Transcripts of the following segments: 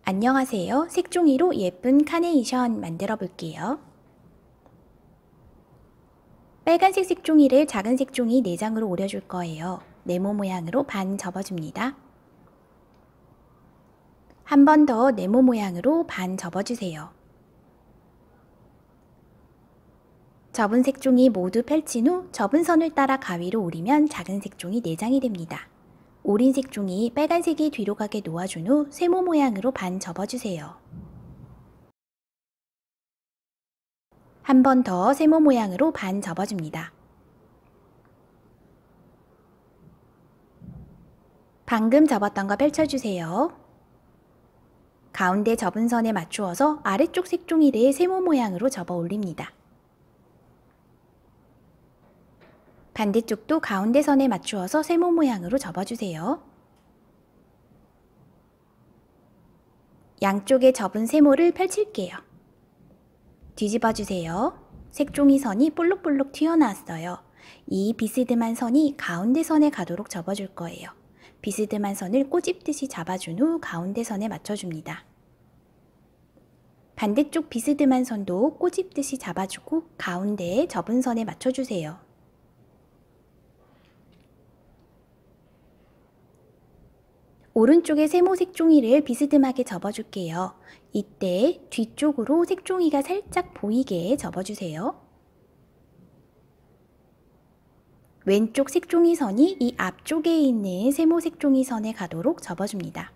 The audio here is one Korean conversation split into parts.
안녕하세요. 색종이로 예쁜 카네이션 만들어 볼게요. 빨간색 색종이를 작은 색종이 4장으로 오려줄 거예요. 네모 모양으로 반 접어줍니다. 한 번 더 네모 모양으로 반 접어주세요. 접은 색종이 모두 펼친 후 접은 선을 따라 가위로 오리면 작은 색종이 4장이 됩니다. 오린 색종이 빨간색이 뒤로 가게 놓아준 후 세모 모양으로 반 접어주세요. 한 번 더 세모 모양으로 반 접어줍니다. 방금 접었던 거 펼쳐주세요. 가운데 접은 선에 맞추어서 아래쪽 색종이를 세모 모양으로 접어 올립니다. 반대쪽도 가운데 선에 맞추어서 세모 모양으로 접어주세요. 양쪽에 접은 세모를 펼칠게요. 뒤집어주세요. 색종이 선이 볼록볼록 튀어나왔어요. 이 비스듬한 선이 가운데 선에 가도록 접어줄 거예요. 비스듬한 선을 꼬집듯이 잡아준 후 가운데 선에 맞춰줍니다. 반대쪽 비스듬한 선도 꼬집듯이 잡아주고 가운데에 접은 선에 맞춰주세요. 오른쪽에 세모 색종이를 비스듬하게 접어줄게요. 이때 뒤쪽으로 색종이가 살짝 보이게 접어주세요. 왼쪽 색종이 선이 이 앞쪽에 있는 세모 색종이 선에 가도록 접어줍니다.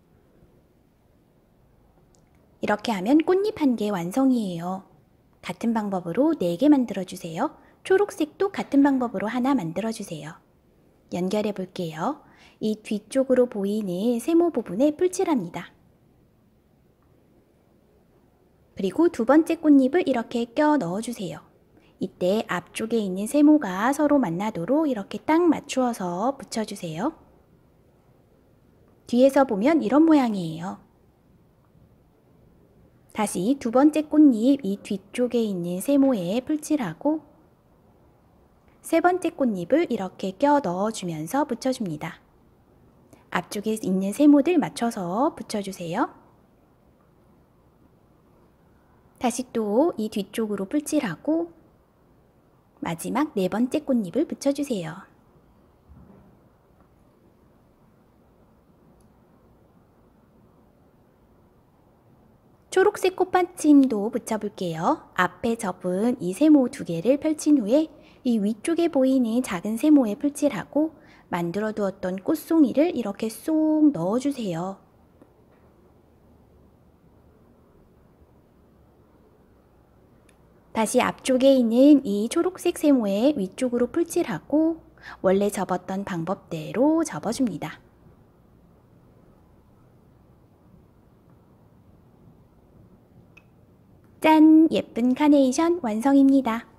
이렇게 하면 꽃잎 한 개 완성이에요. 같은 방법으로 4개 만들어주세요. 초록색도 같은 방법으로 하나 만들어주세요. 연결해 볼게요. 이 뒤쪽으로 보이는 세모 부분에 풀칠합니다. 그리고 두 번째 꽃잎을 이렇게 껴 넣어주세요. 이때 앞쪽에 있는 세모가 서로 만나도록 이렇게 딱 맞추어서 붙여주세요. 뒤에서 보면 이런 모양이에요. 다시 두 번째 꽃잎 이 뒤쪽에 있는 세모에 풀칠하고 세 번째 꽃잎을 이렇게 껴 넣어주면서 붙여줍니다. 앞쪽에 있는 세모들 맞춰서 붙여주세요. 다시 또 이 뒤쪽으로 풀칠하고 마지막 4번째 꽃잎을 붙여주세요. 초록색 꽃받침도 붙여볼게요. 앞에 접은 이 세모 2개를 펼친 후에 이 위쪽에 보이는 작은 세모에 풀칠하고 만들어 두었던 꽃송이를 이렇게 쏙 넣어주세요. 다시 앞쪽에 있는 이 초록색 세모에 위쪽으로 풀칠하고 원래 접었던 방법대로 접어줍니다. 짠! 예쁜 카네이션 완성입니다.